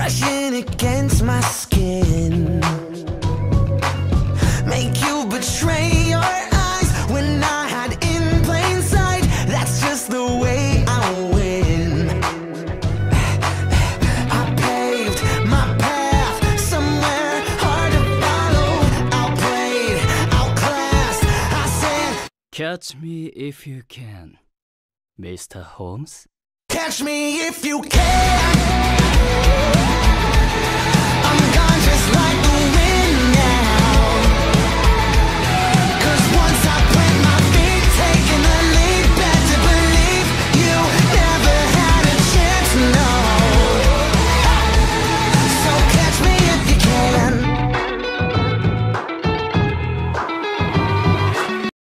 brushing against my skin. Make you betray your eyes when I hide in plain sight. That's just the way I win. I paved my path somewhere hard to follow. Outplayed, outclassed, I said, Catch me if you can, Mr. Holmes. catch me if you can.